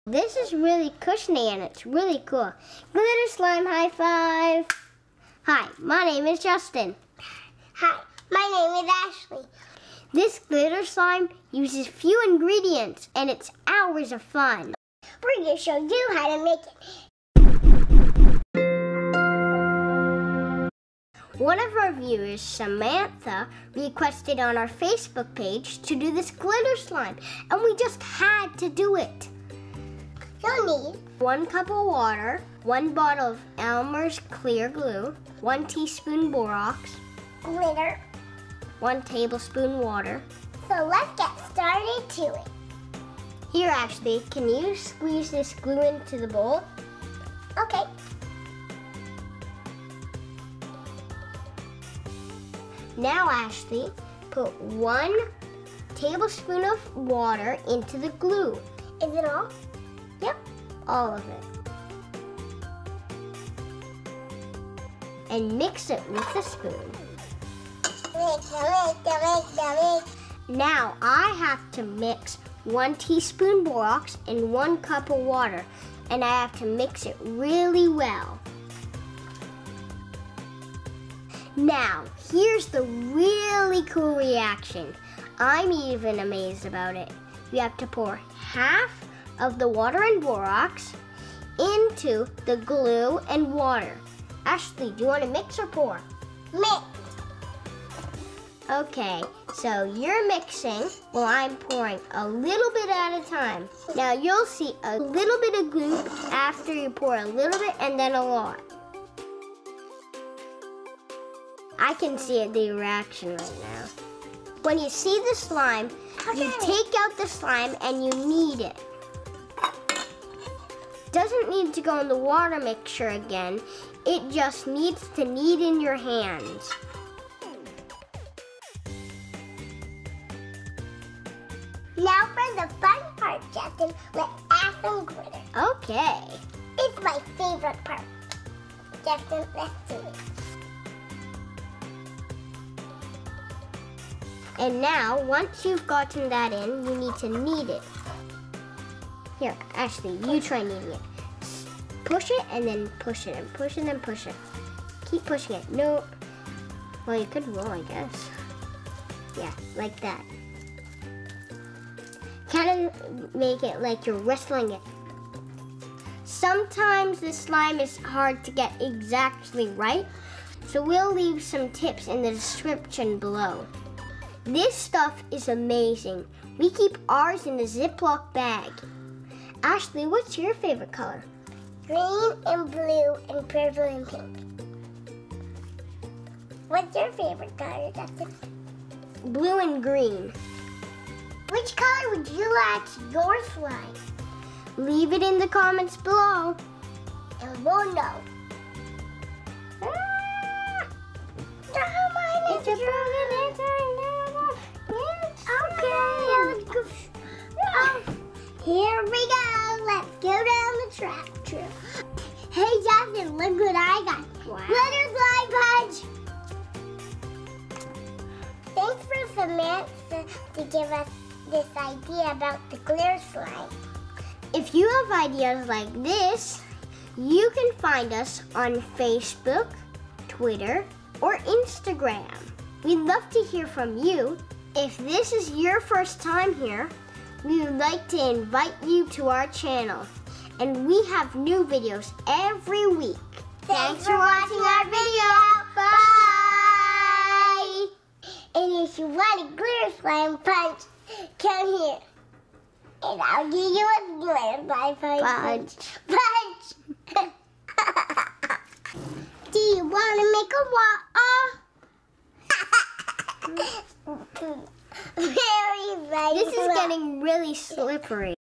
This is really cushiony and it's really cool. Glitter slime high five. Hi, my name is Justin. Hi, my name is Ashley. This glitter slime uses few ingredients and it's hours of fun. We're going to show you how to make it. One of our viewers, Samantha, requested on our Facebook page to do this glitter slime, and we just had to do it. You'll need 1 cup of water, 1 bottle of Elmer's clear glue, 1 teaspoon borax, glitter. 1 tablespoon water. So let's get started to it. Here, Ashley, can you squeeze this glue into the bowl? Okay. Now, Ashley, put 1 tablespoon of water into the glue. Is it all? Yep, all of it. And mix it with a spoon. Mix. Now I have to mix 1 teaspoon borax and 1 cup of water, and I have to mix it really well. Now, here's the really cool reaction. I'm even amazed about it. You have to pour half of the water and borax into the glue and water. Ashley, do you want to mix or pour? Mix. Okay, so you're mixing while I'm pouring a little bit at a time. Now you'll see a little bit of glue after you pour a little bit and then a lot. I can see the reaction right now. When you see the slime, you take out the slime and you knead it. Doesn't need to go in the water mixture again. It just needs to knead in your hands. Now for the fun part, Justin. Let's add some glitter. Okay. It's my favorite part. Justin, let's do it. And now, once you've gotten that in, you need to knead it. Here, Ashley, you try kneading it. Push it and then push it and push it and push it. Keep pushing it. No. Well, you could roll, I guess. Yeah, like that. Kind of make it like you're wrestling it. Sometimes the slime is hard to get exactly right, so we'll leave some tips in the description below. This stuff is amazing. We keep ours in a ziploc bag. Ashley, what's your favorite color? Green and blue and purple and pink. What's your favorite color, Justin? Blue and green. Which color would you add to your slime? Leave it in the comments below. And we'll know. Here we go. Let's go down the track. Hey, Justin, look what I got. Wow. Glitter slime punch. Thanks for Samantha to give us this idea about the glitter slime. If you have ideas like this, you can find us on Facebook, Twitter, or Instagram. We'd love to hear from you. If this is your first time here, we would like to invite you to our channel. And we have new videos every week. Thanks for watching our video. Bye! And if you want a glitter slime punch, come here. And I'll give you a glitter slime punch. Punch! Do you want to make a wall? Very nice. This is getting really slippery.